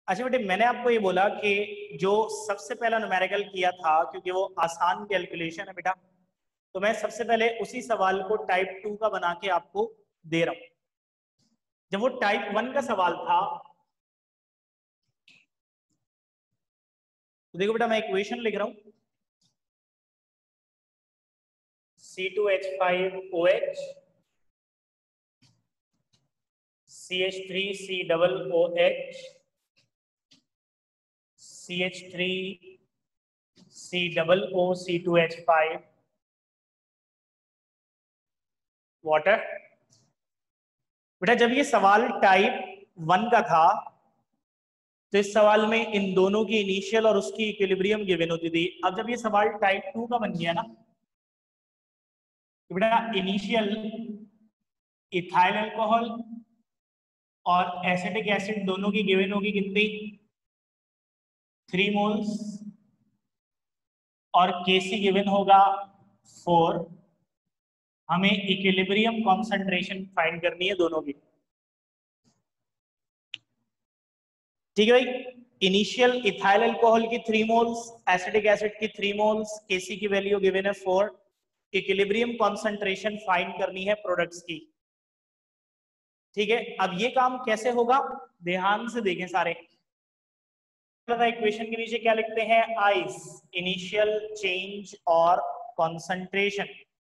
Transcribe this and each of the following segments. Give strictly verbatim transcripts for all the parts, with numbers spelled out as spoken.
अच्छा बेटे, मैंने आपको ये बोला कि जो सबसे पहला न्यूमेरिकल किया था, क्योंकि वो आसान कैलकुलेशन है बेटा, तो मैं सबसे पहले उसी सवाल को टाइप टू का बना के आपको दे रहा हूं। जब वो टाइप वन का सवाल था, तो देखो बेटा, मैं इक्वेशन लिख रहा हूं, C two H five O H C H three C double O H C H three C double O C two H five water. बेटा जब ये सवाल टाइप वन का था, तो इस सवाल में इन दोनों की इनिशियल और उसकी इक्विलिब्रियम गिवन होती थी। अब जब ये सवाल टाइप टू का बन गया ना, तो बेटा इनिशियल इथाइल अल्कोहल और एसिटिक एसिड दोनों की गिवन होगी कितनी, थ्री मोल्स, और केसी गिवन होगा फोर। हमें इक्विलिब्रियम कॉन्सेंट्रेशन फाइंड करनी है दोनों की। ठीक है भाई, इनिशियल इथाइल अल्कोहल की थ्री मोल्स, एसिटिक एसिड की थ्री मोल्स, केसी की वैल्यू गिवन है फोर। इक्विलिब्रियम कॉन्सेंट्रेशन फाइंड करनी है प्रोडक्ट्स की। ठीक है, अब ये काम कैसे होगा, ध्यान से देखें सारे। इक्वेशन के नीचे क्या लिखते हैं, आइस इनिशियल चेंज और कॉन्सेंट्रेशन।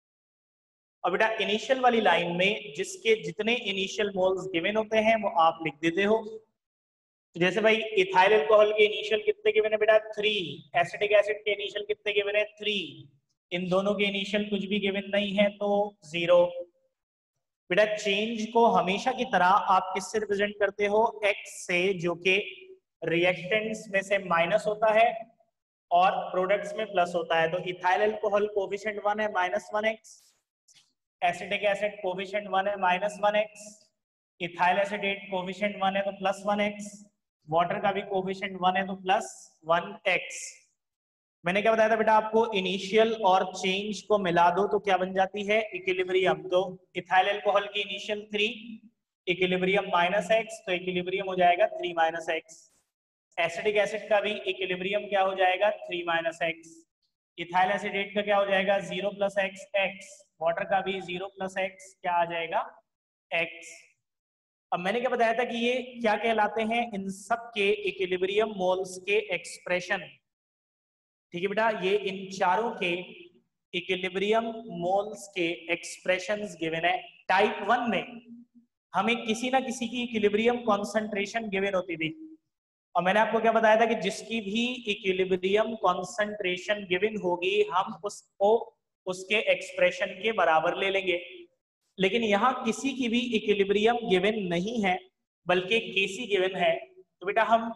और बेटा इनिशियल वाली लाइन में जिसके जितने इनिशियल मोल्स गिवन होते हैं वो आप लिख देते हो। तो जैसे भाई इथाइल अल्कोहल के इनिशियल कितने गिवन है बेटा, थ्री। एसिटिक एसिड के इनिशियल कितने गिवन है, थ्री। इन दोनों के इनिशियल कुछ भी गिवन नहीं है तो जीरो। बेटा चेंज को हमेशा की तरह आप किससे रिप्रेजेंट करते हो, एक्स से, जो कि रिएक्टेंट्स में से माइनस होता है और प्रोडक्ट्स में प्लस होता है। तो इथाइल अल्कोहल कोफिशिएंट वन है minus one x, acetic acid coefficient one है minus one x, ethyl acetate coefficient one है तो प्लस वन एक्स, वाटर का भी कोफिशिएंट वन है तो प्लस वन एक्स। मैंने क्या बताया था बेटा आपको, इनिशियल और चेंज को मिला दो तो क्या बन जाती है, इक्विलिब्रियम। तो इथाइल अल्कोहल की initial three, equilibrium minus x, तो इक्विलिब्रियम हो जाएगा three minus x. Acetic acid का भी इक्विलिब्रियम क्या हो जाएगा, three minus x. Ethyl acetate का क्या हो जाएगा, zero plus x x. Water का भी जीरो प्लस एक्स क्या आ जाएगा, एक्स। अब मैंने क्या बताया था कि ये क्या कहलाते हैं, इन सब के इक्विलिब्रियम मोल्स के एक्सप्रेशन। ठीक है बेटा, ये इन चारों के इक्विलिब्रियम मोल्स के एक्सप्रेशंस गिवन है। टाइप वन में हमें किसी ना किसी की इक्विलिब्रियम कॉन्सेंट्रेशन गिवन होती थी, और मैंने आपको क्या बताया था कि जिसकी भी इक्विलिब्रियम कॉन्सेंट्रेशन गिवन होगी हम उसको उसके एक्सप्रेशन के बराबर ले लेंगे। लेकिन यहाँ किसी की भी इक्विलिब्रियम गिवन नहीं है, बल्कि केसी गिवन है। तो बेटा हम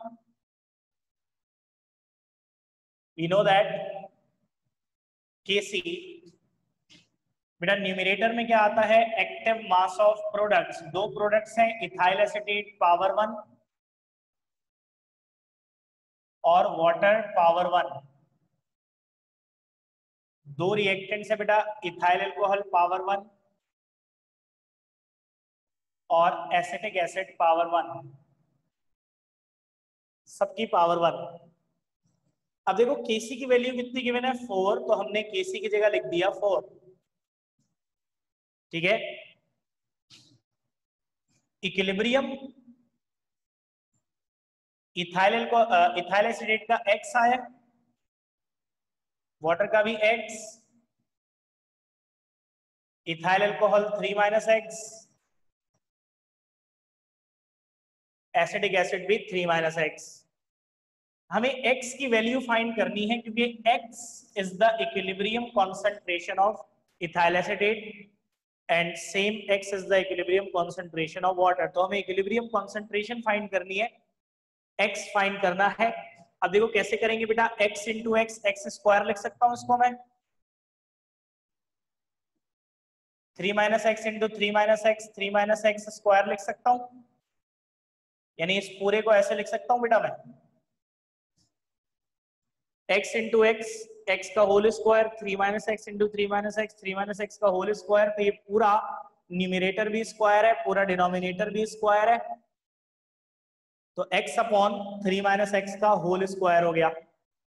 वी नो दैट केसी, बेटा न्यूमरेटर में क्या आता है, एक्टिव मास ऑफ प्रोडक्ट्स। दो प्रोडक्ट्स हैं, इथाइल एसिटेट पावर वन और वाटर पावर वन। दो रिएक्टेंट्स है बेटा, इथाइल अल्कोहल पावर वन और एसिटिक एसिड पावर वन, सबकी पावर वन। अब देखो केसी की वैल्यू कितनी गिवन है, फोर, तो हमने केसी की जगह लिख दिया फोर। ठीक है, इक्विलिब्रियम इथाइल इथाइल एसिडेट का एक्स आया, वाटर का भी x, ethyl alcohol three minus x, acetic acid भी थ्री माइनस एक्स। हमें x की वैल्यू फाइंड करनी है, क्योंकि x is the equilibrium concentration of ethyl acetate and same x is the equilibrium concentration of water. तो हमें equilibrium concentration find करनी है, x फाइंड करना है। अब देखो कैसे करेंगे बेटा, x into x, x square लिख सकता हूं इसको मैं, three minus x into three minus x, three minus x square लिख सकता हूं, यानी इस पूरे को ऐसे लिख सकता हूं बेटा मैं, x इंटू एक्स, एक्स का whole square, three minus x into three minus x, three minus x का होल स्क्वायर। तो ये पूरा न्यूमरेटर भी स्क्वायर है, पूरा डिनोमिनेटर भी स्क्वायर है। तो x upon three minus x का होल स्क्वायर हो गया।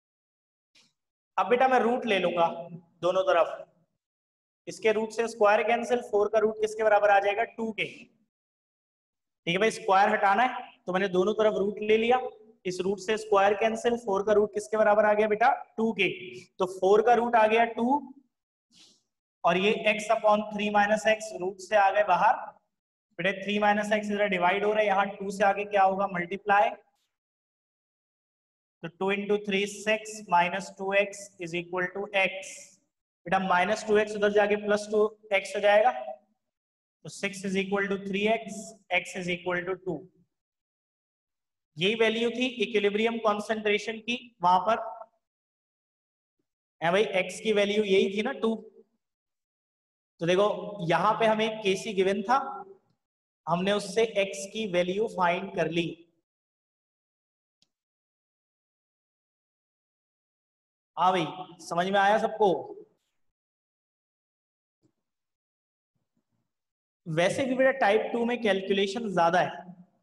अब बेटा मैं रूट ले लूंगा दोनों तरफ, इसके रूट से स्क्वायर कैंसिल, फोर का रूट किसके बराबर आ जाएगा, टू के। ठीक है भाई, स्क्वायर हटाना है तो मैंने दोनों तरफ रूट ले लिया, इस रूट से स्क्वायर कैंसिल, फोर का रूट किसके बराबर आ गया बेटा, टू के। तो फोर का रूट आ गया टू, और ये x upon three minus x root से आ गए बाहर। बेटे थ्री माइनस एक्स इधर डिवाइड हो रहा है, यहाँ टू से आगे क्या होगा, मल्टीप्लाई। तो two into three six minus two x is equal to x. बेटा माइनस टू एक्स उधर जाके प्लस टू एक्स हो जाएगा, तो six is equal to three x, x is equal to two. यही वैल्यू थी इक्विलिब्रियम कॉन्सेंट्रेशन की वहां पर है भाई, x की वैल्यू यही थी ना टू। तो देखो यहां पे हमें केसी गिवन था, हमने उससे x की वैल्यू फाइंड कर ली। हाँ भाई समझ में आया सबको। वैसे भी बेटा टाइप टू में कैलकुलेशन ज्यादा है,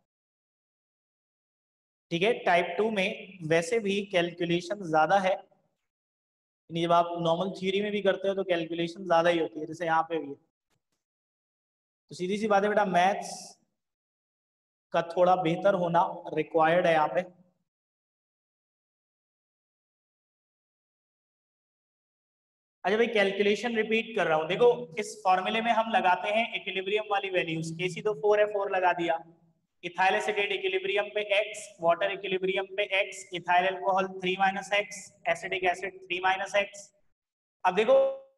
ठीक है, टाइप टू में वैसे भी कैलकुलेशन ज्यादा है। जब आप नॉर्मल थ्योरी में भी करते हो तो कैलकुलेशन ज्यादा ही होती है, जैसे यहाँ पे भी है। तो सीधी सी बात है बेटा, मैथ्स का थोड़ा बेहतर होना रिक्वायर्ड है यहाँ पे। अच्छा भाई कैलकुलेशन रिपीट कर रहा हूं, देखो इस फॉर्मूले में हम लगाते हैं इक्विलिब्रियम वाली वैल्यूज, केसी तो फोर है, फोर लगा दिया। इथाइल एसिटेट इक्विलिब्रियम पे x, वाटर इक्विलिब्रियम पे x, ethyl alcohol three minus x, acidic acid three minus x. अब देखो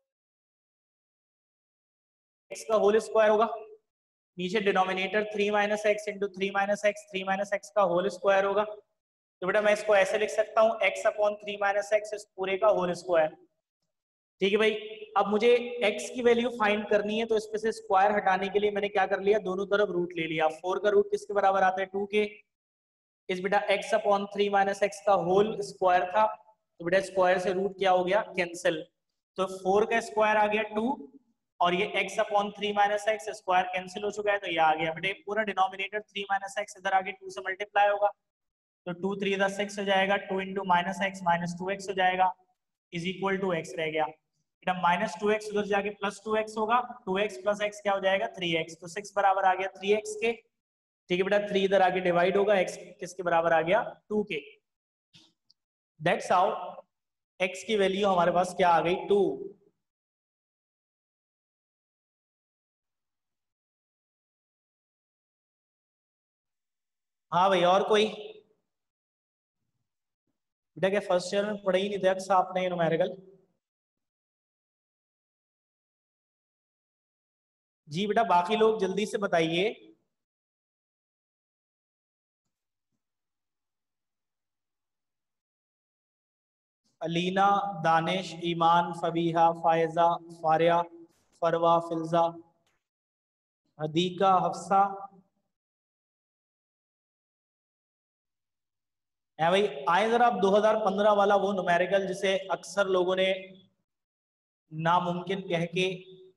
x का होल स्क्वायर होगा, नीचे denominator three minus x into three minus x, three minus x का whole square होगा। तो बेटा मैं इसको ऐसे लिख सकता हूँ, x upon three minus x इस पूरे का होल स्क्वायर। ठीक है भाई, अब मुझे x की वैल्यू फाइंड करनी है, तो इसमें से स्क्वायर हटाने के लिए मैंने क्या कर लिया, दोनों तरफ रूट ले लिया। फोर का रूट किसके बराबर आता है, टू के। इस बेटा x upon three minus x का होल स्क्वायर था, तो बेटा स्क्वायर से रूट क्या हो गया, कैंसिल। तो फोर का स्क्वायर आ गया टू, और ये x upon three minus x square cancel हो चुका है, तो ये आ गया बेटे पूरा डिनोमिनेटर थ्री माइनस एक्स इधर आगे टू से मल्टीप्लाई होगा, तो टू थ्री इधर सिक्स हो जाएगा, two into minus x minus two x हो जाएगा, इज इक्वल टू एक्स रह गया। बेटा माइनस टू एक्स उधर जाके प्लस टू एक्स होगा, टू एक्स प्लस एक्स क्या हो जाएगा, थ्री एक्स। तो सिक्स बराबर आ गया थ्री एक्स के। ठीक है बेटा, थ्री इधर आगे डिवाइड होगा, एक्स किसके बराबर आ गया, टू के। दैट्स हाउ एक्स की वैल्यू हमारे पास क्या आ गई, टू। हाँ भाई और कोई बेटा, क्या फर्स्ट ईयर में पढ़े ही नहीं थे अक्स आपने न्यूमेरिकल? जी बेटा बाकी लोग जल्दी से बताइए। अलीना, दानिश, ईमान, फबीहा, फायजा, फारिया, फरवा, फिल्जा, हदीका, हफ्सा है भाई। आए जरा आप दो हज़ार पंद्रह वाला वो न्यूमेरिकल जिसे अक्सर लोगों ने नामुमकिन कह के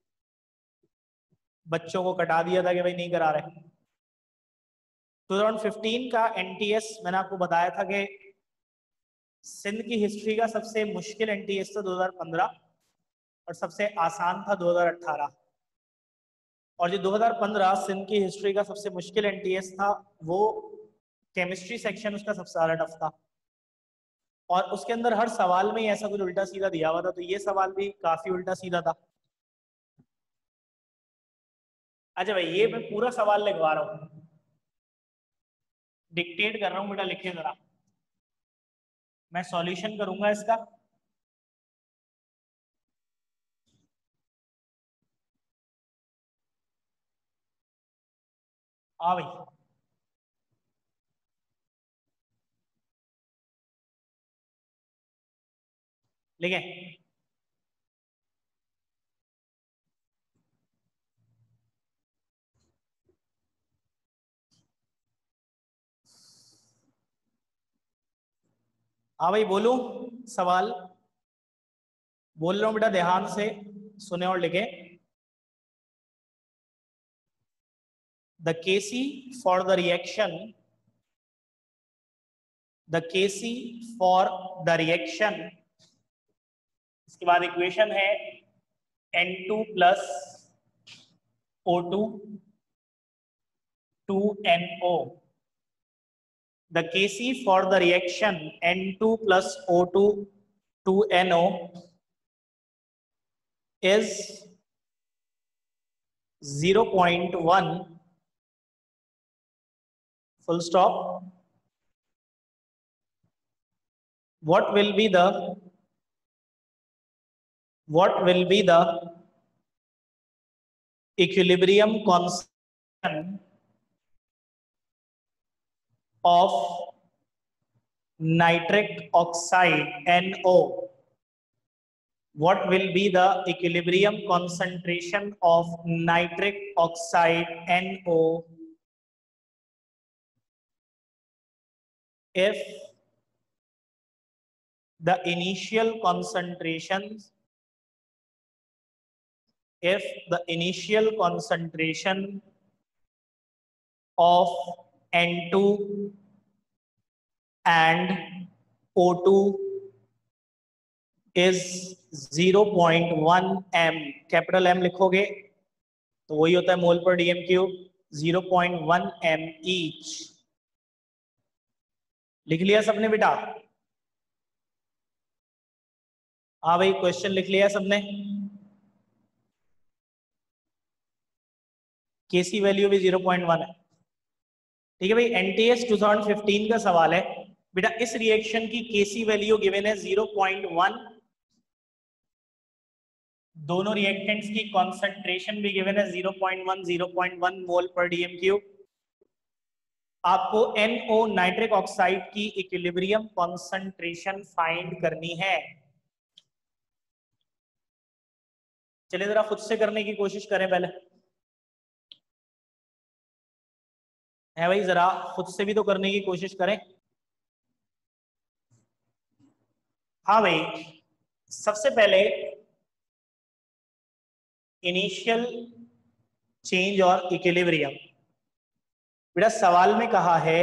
बच्चों को कटा दिया था कि भाई नहीं करा रहे। टू थाउजेंड फिफ्टीन का एनटीएस मैंने आपको बताया था कि सिंध की हिस्ट्री का सबसे मुश्किल एनटीएस था दो हज़ार पंद्रह, और सबसे आसान था दो हज़ार अठारह। और जो दो हज़ार पंद्रह सिंध की हिस्ट्री का सबसे मुश्किल एनटीएस था, वो केमिस्ट्री सेक्शन उसका सबसे ज्यादा टफ था, और उसके अंदर हर सवाल में ही ऐसा कुछ उल्टा सीधा दिया हुआ था, तो ये सवाल भी काफी उल्टा सीधा था। अच्छा भाई ये मैं पूरा सवाल लिखवा रहा हूँ, डिक्टेट कर रहा हूँ बेटा, लिखिए जरा, मैं सॉल्यूशन करूंगा इसका। हाँ भाई लिखे। हाँ भाई बोलूं सवाल, बोल रहा हूँ बेटा, ध्यान से सुने और लिखे। The KC for the reaction the KC for the reaction, इसके बाद इक्वेशन है N two plus O two two N O. The KC for the reaction N two plus O two two N O is zero point one full stop. What will be the what will be the equilibrium constant of nitric oxide N O? What will be the equilibrium concentration of nitric oxide N O if the initial concentrations if the initial concentration of N two and O two is zero point one m, capital M लिखोगे तो वही होता है mole पर DM cube, zero point one m each। लिख लिया सबने बेटा? हाँ भाई, क्वेश्चन लिख लिया सबने? केसी वैल्यू भी zero point one है। ठीक है भाई, एनटीएस टू थाउजेंड फिफ्टीन का सवाल है बेटा। इस रिएक्शन की केसी वैल्यू गिवन है zero point one, दोनों रिएक्टेंट्स की कॉन्सेंट्रेशन भी गिवन है zero point one zero point one mole पर डीएम क्यूब। आपको एनओ नाइट्रिक ऑक्साइड की इक्विलिब्रियम कॉन्सेंट्रेशन फाइंड करनी है। चलिए जरा खुद से करने की कोशिश करें पहले, है भाई, जरा खुद से भी तो करने की कोशिश करें। हाँ भाई, सबसे पहले इनिशियल चेंज और इक्विलिब्रियम। बेटा सवाल में कहा है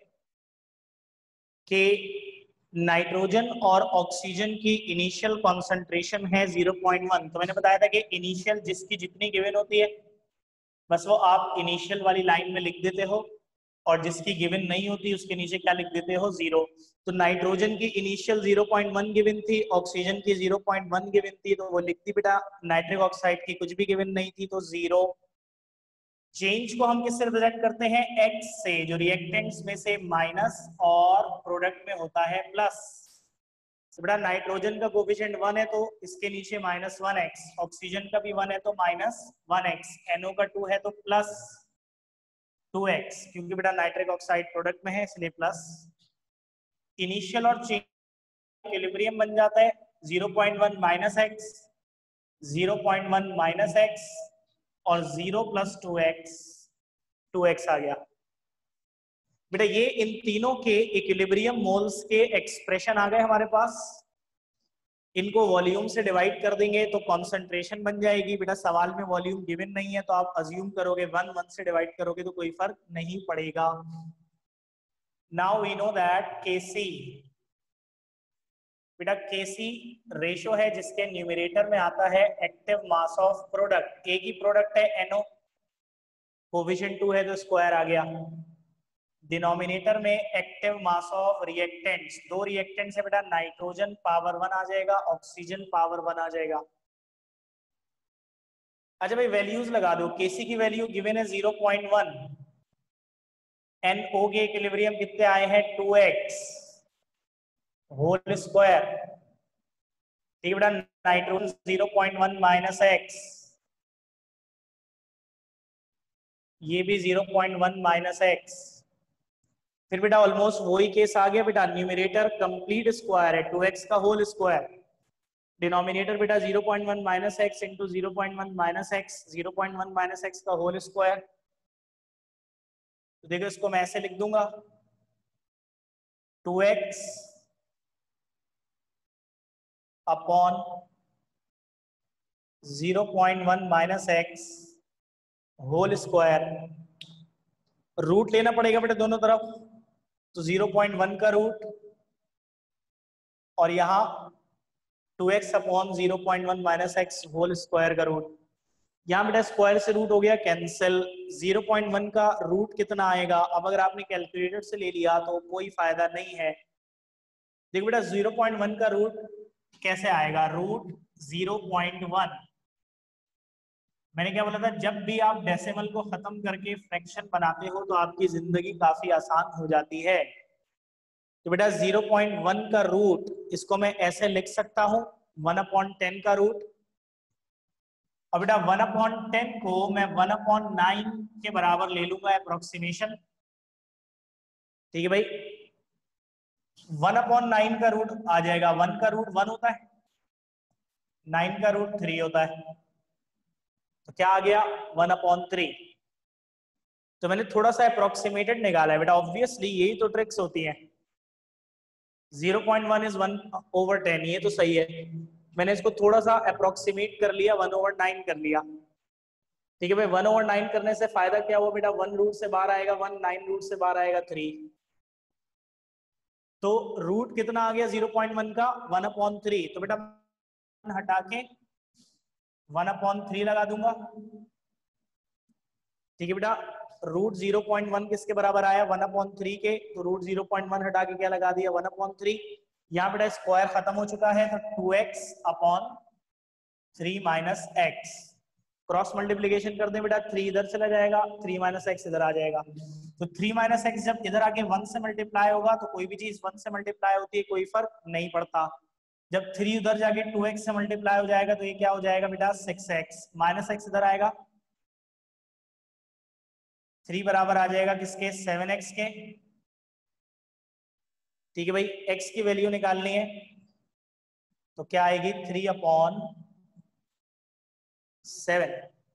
कि नाइट्रोजन और ऑक्सीजन की इनिशियल कॉन्सेंट्रेशन है zero point one। तो मैंने बताया था कि इनिशियल जिसकी जितनी गिवन होती है बस वो आप इनिशियल वाली लाइन में लिख देते हो, और जिसकी गिवन नहीं होती उसके नीचे क्या लिख देते हो? जीरो। तो नाइट्रोजन की initial zero point one given थी, ऑक्सीजन की zero point one गिवन थी, तो वो लिखती बेटा। नाइट्रिक ऑक्साइड की कुछ भी गिवन नहीं थी तो जीरो। चेंज को हम किससे रिप्रेजेंट करते हैं? एक्स से, जो रिएक्टेंट्स में से माइनस और प्रोडक्ट में होता है प्लस। तो बेटा नाइट्रोजन का कोफिशिएंट वन है तो इसके नीचे माइनस वन एक्स, ऑक्सीजन का भी वन है तो माइनस वन एक्स, एनओ का टू है तो प्लस टू एक्स, क्योंकि बेटा नाइट्रिक ऑक्साइड प्रोडक्ट में है इसलिए प्लस। इनिशियल और चेंज इक्विलिब्रियम बन जाता है zero point one minus x, zero point one minus x और zero plus two x, two x आ गया बेटा। ये इन तीनों के इक्विलिब्रियम मोल्स के एक्सप्रेशन आ गए हमारे पास। इनको वॉल्यूम से डिवाइड कर देंगे तो कॉन्सेंट्रेशन बन जाएगी बेटा। सवाल में वॉल्यूम गिवन नहीं है तो आप अज्यूम करोगे वन, वन से डिवाइड करोगे तो कोई फर्क नहीं पड़ेगा। Now we know that KC, बेटा केसी रेशो है जिसके न्यूमरेटर में आता है एक्टिव मास ऑफ प्रोडक्ट। एक ही प्रोडक्ट है एनओ, कोफिशिएंट टू है तो स्क्वायर आ गया। डिनोमिनेटर में एक्टिव मास ऑफ रिएक्टेंट्स, दो रिएक्टेंट्स है बेटा, नाइट्रोजन पावर वन आ जाएगा, ऑक्सीजन पावर वन आ जाएगा। अच्छा भाई वैल्यूज लगा दो। केसी की वैल्यू गिवन है zero point one, एनओ के इक्विलिब्रियम कितने आए हैं? Two x whole square. ठीक है बेटा, nitrogen zero point one minus x, ये भी zero point one minus x. फिर बेटा ऑलमोस्ट वही केस आ गया बेटा, न्यूमरेटर कंप्लीट स्क्वायर है, टू एक्स का होल स्क्वायर। डिनोमिनेटर बेटा zero point one minus x into zero point one minus x, zero point one minus x का होल स्क्वायर। तो देखो इसको मैं ऐसे लिख दूंगा, two x upon zero point one minus x whole square. Root लेना पड़ेगा बेटा दोनों तरफ, तो ज़ीरो पॉइंट वन का रूट और यहाँ two x upon zero point one minus x whole square का रूट। यहाँ बेटा स्क्वायर से रूट हो गया कैंसिल। ज़ीरो पॉइंट वन का रूट कितना आएगा? अब अगर आपने कैलकुलेटर से ले लिया तो कोई फायदा नहीं है। देखो बेटा ज़ीरो पॉइंट वन का रूट कैसे आएगा? रूट ज़ीरो पॉइंट वन, मैंने क्या बोला था, जब भी आप डेसिमल को खत्म करके फ्रैक्शन बनाते हो तो आपकी जिंदगी काफी आसान हो जाती है। तो बेटा ज़ीरो पॉइंट वन का रूट, इसको मैं ऐसे लिख सकता हूं वन अपॉन टेन का रूट। और बेटा वन अपॉन टेन को मैं वन अपॉन नाइन के बराबर ले लूंगा अप्रोक्सीमेशन। ठीक है भाई, वन अपॉन नाइन का रूट आ जाएगा, वन का रूट वन होता है, नाइन का रूट थ्री होता है, तो क्या आ गया? One upon three. तो मैंने थोड़ा सा अप्रोक्सीमेटेड निकाला है बेटा, ऑब्वियसली यही तो ट्रिक्स होती हैं। Zero point one is one over ten, ये तो सही है। मैंने इसको थोड़ा सा अप्रोक्सीमेट कर लिया, वन ओवर नाइन कर लिया। ठीक है भाई, वन ओवर नाइन करने से फायदा क्या हुआ बेटा? वन रूट से बाहर आएगा वन, नाइन रूट से बाहर आएगा थ्री। तो रूट कितना आ गया ज़ीरो पॉइंट वन का? One upon three. तो बेटा हटा के वन अपॉन थ्री लगा दूंगा। ठीक है बेटा, रूट ज़ीरो पॉइंट वन किसके बराबर आया? वन अपॉन थ्री के। तो रूट ज़ीरो पॉइंट वन हटा के क्या लगा दिया? One upon three. यहाँ बेटा स्क्वायर खत्म हो चुका है, तो two x upon three minus x. Cross multiplication कर दें बेटा, थ्री इधर चला जाएगा, थ्री माइनस एक्स इधर आ जाएगा। तो थ्री माइनस एक्स जब इधर आके वन से मल्टीप्लाई होगा, तो कोई भी चीज वन से मल्टीप्लाई होती है, कोई फर्क नहीं पड़ता। जब थ्री उधर जाके टू एक्स से मल्टीप्लाई हो जाएगा, तो ये क्या हो जाएगा बेटा? Six x. माइनस एक्स इधर आएगा, थ्री बराबर आ जाएगा किसके? सेवन एक्स के। ठीक है भाई, एक्स की वैल्यू निकालनी है, तो क्या आएगी? Three upon seven.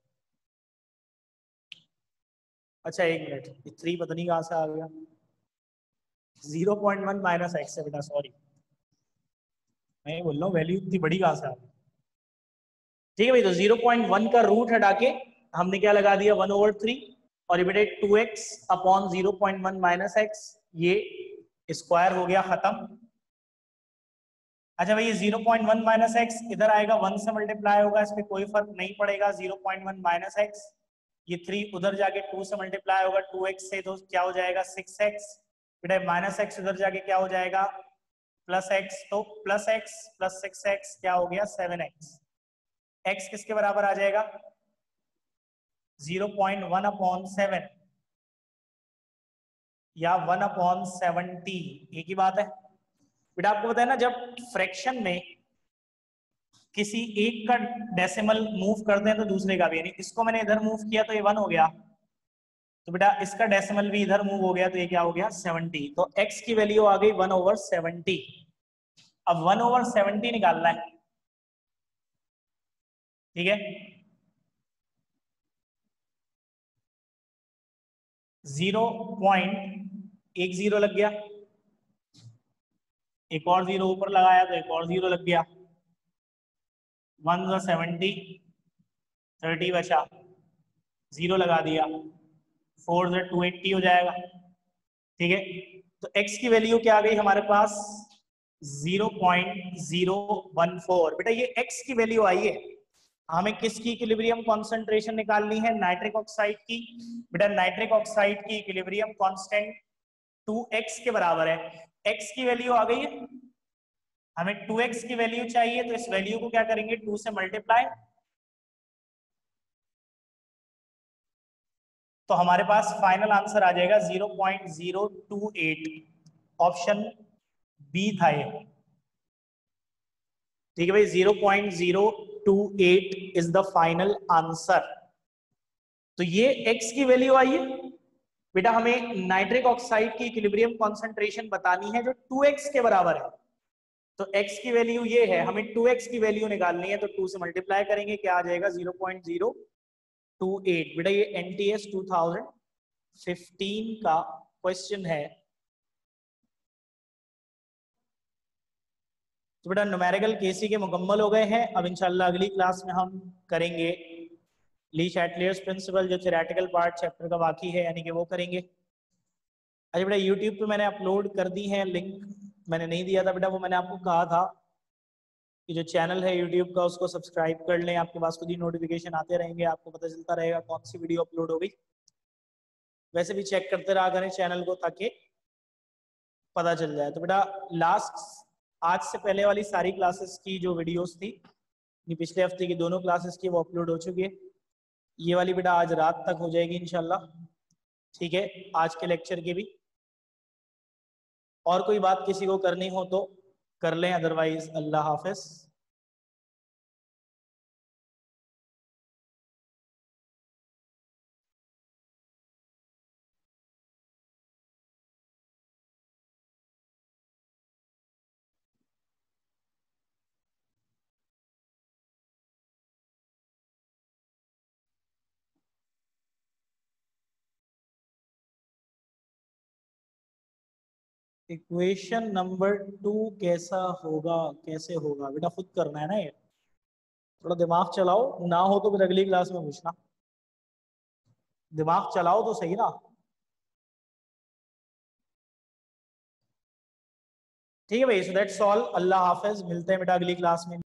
अच्छा एक मिनट, ये थ्री पता नहीं कहां से आ गया। Zero point one minus x है बेटा, सॉरी, मैं ये बोल रहा हूँ वैल्यू इतनी बड़ी कहां से आ गई। ठीक है भाई, तो ज़ीरो पॉइंट वन का रूट हटा के हमने क्या लगा दिया? One over three. और ये बेटे two x upon zero point one minus x, ये स्क्वायर हो गया खत्म। अच्छा भाई, ये zero point one minus x इधर आएगा, वन से मल्टीप्लाई होगा, इस पे कोई फर्क नहीं पड़ेगा। Zero point one minus x, ये थ्री उधर जाके टू से मल्टीप्लाई होगा, टू एक्स से, तो क्या हो जाएगा? Six x. बेटा माइनस एक्स उधर जाके क्या हो जाएगा? Plus x. तो plus x plus six x क्या हो गया? Seven x. एक्स किसके बराबर आ जाएगा? Zero point one upon seven या वन अपॉन सेवेंटी, एक ही बात है बेटा। आपको पता है ना, जब फ्रैक्शन में किसी एक का डेसिमल मूव करते हैं तो दूसरे का भी, यानी इसको मैंने इधर मूव किया तो ये वन हो गया, तो बेटा इसका डेसिमल भी इधर मूव हो गया, तो ये क्या हो गया? सेवेंटी। तो x की वैल्यू आ गई वन ओवर सेवेंटी। अब वन ओवर सेवेंटी निकालना है। ठीक है, जीरो पॉइंट एक जीरो लग गया, एक और जीरो ऊपर लगाया तो एक और जीरो लग गया, वन जो सेवेंटी, थर्टी बचा, जीरो लगा दिया, फोर जो टू एट्टी हो जाएगा। ठीक है, तो x की वैल्यू क्या आ गई हमारे पास? Zero point zero one four. बेटा ये x की वैल्यू आई है, हमें किसकी इक्विलिब्रियम कॉन्सेंट्रेशन निकालनी है? नाइट्रिक ऑक्साइड की। बेटा नाइट्रिक ऑक्साइड की इक्विलिब्रियम कांस्टेंट टू एक्स के बराबर है। x की वैल्यू आ गई है, हमें टू एक्स की वैल्यू चाहिए, तो इस वैल्यू को क्या करेंगे? टू से मल्टीप्लाई, तो हमारे पास फाइनल आंसर आ जाएगा zero point zero two eight. Option B था ये। ठीक है भाई, zero point zero two eight is the final answer. तो ये x की वैल्यू आई है। बेटा हमें नाइट्रिक ऑक्साइड की इक्विलिब्रियम कॉन्सेंट्रेशन बतानी है जो टू एक्स के बराबर है, तो x की वैल्यू ये है, हमें टू एक्स की वैल्यू निकालनी है, तो टू से मल्टीप्लाई करेंगे, क्या आ जाएगा? Zero point zero two eight. बेटा ये N T S two thousand fifteen का क्वेश्चन है। तो बेटा न्यूमेरिकल केसी के मुकम्मल हो गए हैं। अब इंशाल्लाह अगली क्लास में हम करेंगे ली चैटलियर्स प्रिंसिपल, जो थ्योरेटिकल पार्ट चैप्टर का बाकी है, यानी कि वो करेंगे। अच्छा बेटा यूट्यूब पे मैंने अपलोड कर दी है लिंक, मैंने नहीं दिया था बेटा, वो मैंने आपको कहा था कि जो चैनल है यूट्यूब का उसको सब्सक्राइब कर लें, आपके पास खुद ही नोटिफिकेशन आते रहेंगे, आपको पता चलता रहेगा कौन सी वीडियो अपलोड हो गई। वैसे भी चेक करते रहा करें चैनल को ताकि पता चल जाए। तो बेटा लास्ट आज से पहले वाली सारी क्लासेस की जो वीडियोस थी, ये पिछले हफ्ते की दोनों क्लासेस की, वो अपलोड हो चुकी है। ये वाली बेटा आज रात तक हो जाएगी इंशाल्लाह, ठीक है, आज के लेक्चर की भी। और कोई बात किसी को करनी हो तो कर लें, अदरवाइज अल्लाह हाफिज। इक्वेशन नंबर टू कैसा होगा, कैसे होगा बेटा, खुद करना है ना ये, थोड़ा दिमाग चलाओ, ना हो तो फिर अगली क्लास में पूछना, दिमाग चलाओ तो सही ना। ठीक है भाई, सो दैट्स ऑल, अल्लाह हाफिज, मिलते हैं बेटा अगली क्लास में।